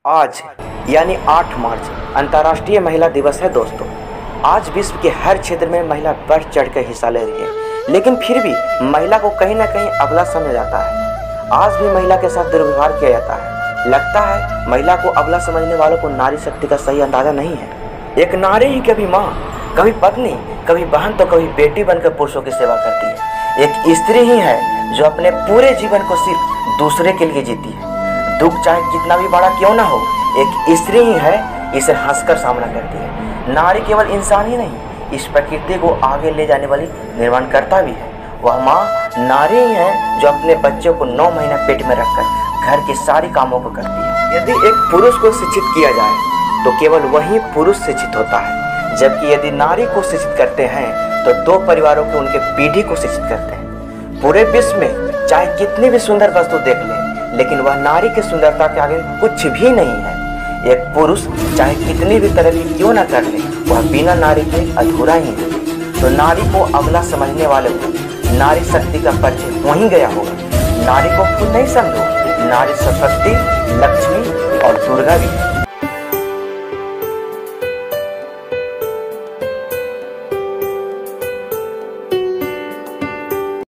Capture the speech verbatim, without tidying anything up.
आज यानी आठ मार्च अंतर्राष्ट्रीय महिला दिवस है दोस्तों। आज विश्व के हर क्षेत्र में महिला बढ़ चढ़ कर हिस्सा ले रही है, लेकिन फिर भी महिला को कहीं ना कहीं अबला समझा जाता है। आज भी महिला के साथ दुर्व्यवहार किया जाता है। लगता है महिला को अबला समझने वालों को नारी शक्ति का सही अंदाजा नहीं है। एक नारी ही कभी माँ, कभी पत्नी, कभी बहन तो कभी बेटी बनकर पुरुषों की सेवा करती है। एक स्त्री ही है जो अपने पूरे जीवन को सिर्फ दूसरे के लिए जीती है। दुख चाहे कितना भी बड़ा क्यों ना हो, एक स्त्री ही है इसे हंसकर सामना करती है। नारी केवल इंसान ही नहीं, इस प्रकृति को आगे ले जाने वाली निर्माणकर्ता भी है। वह माँ नारी ही है जो अपने बच्चों को नौ महीना पेट में रखकर घर के सारी कामों को करती है। यदि एक पुरुष को शिक्षित किया जाए तो केवल वही पुरुष शिक्षित होता है, जबकि यदि नारी को शिक्षित करते हैं तो दो परिवारों के उनके पीढ़ी को शिक्षित करते हैं। पूरे विश्व में चाहे कितनी भी सुंदर वस्तु देख ले, लेकिन वह नारी की सुंदरता के आगे कुछ भी नहीं है। एक पुरुष चाहे कितनी भी तरक्की क्यों ना कर ले, वह बिना नारी के अधूरा ही है। तो नारी को अबला समझने वाले को नारी शक्ति का परिचय हो ही गया होगा। नारी को खुद नहीं समझो, नारी सरस्वती, लक्ष्मी और दुर्गा भी है।